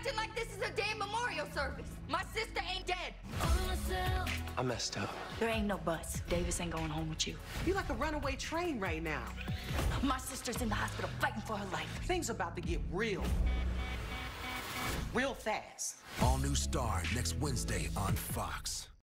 acting like this is a damn memorial service. My sister ain't dead. I messed up. There ain't no buts. Davis ain't going home with you. You're like a runaway train right now. My sister's in the hospital fighting for her life. Things about to get real fast. All new Star next Wednesday on Fox.